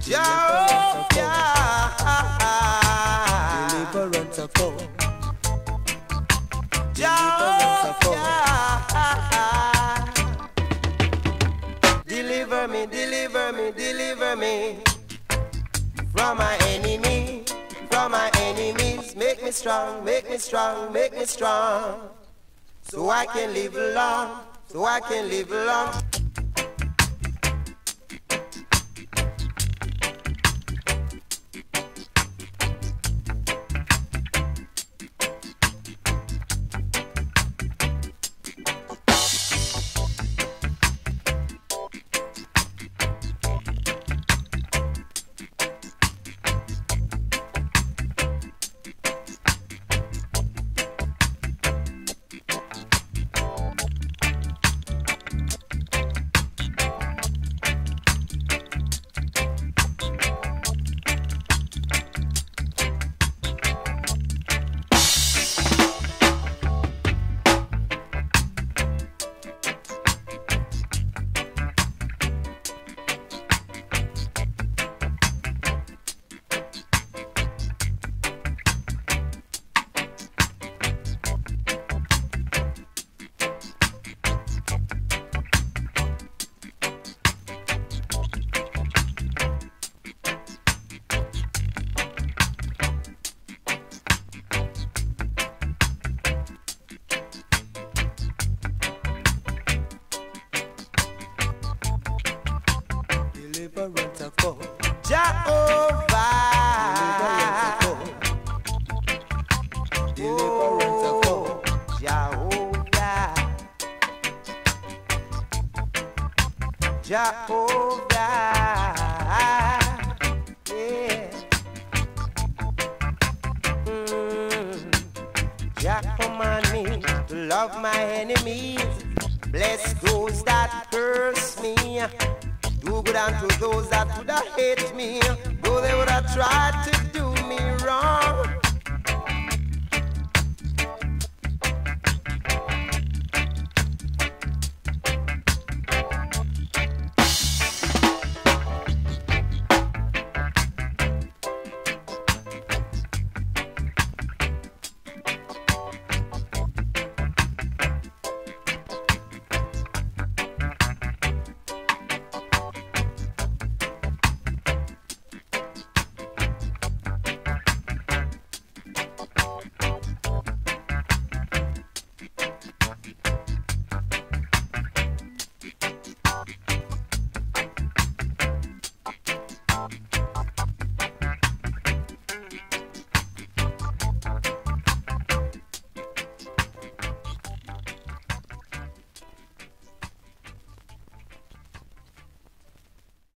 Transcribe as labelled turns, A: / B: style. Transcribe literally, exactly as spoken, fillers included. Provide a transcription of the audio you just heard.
A: Jehovah,
B: Deliverance of God.
A: Jehovah, deliver me, deliver me, deliver me from my enemy, from my enemies. Make me strong, make me strong, make me strong, so I can live long, so I can live long. Deliverance of God. Jehovah,
B: Deliverance of God.
A: Jehovah, Jehovah, yeah. Mm. Jah command me to love my enemies, bless those that curse me, do good unto those that would have hate me, though they would have tried to do me wrong.